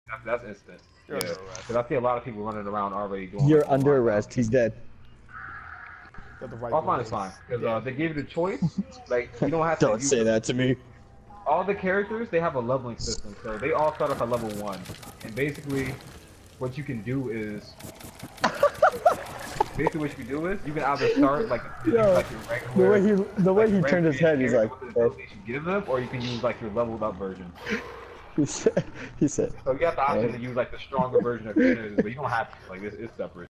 That's instant. You're Yeah, under arrest. because I see a lot of people running around already doing. You're like, under arrest. He's dead. Got the right Offline is fine because they gave you the choice. Like you don't have to. Don't say that to me. All the characters they have a leveling system, so they all start off at level 1, and basically, what you can do is. Basically, what you can do is you can either start like your regular. The way he turned his head, he's like. You give them, or you can use like your leveled up version. He said. So you have the option to use like the stronger version of your but you don't have to. Like it's separate.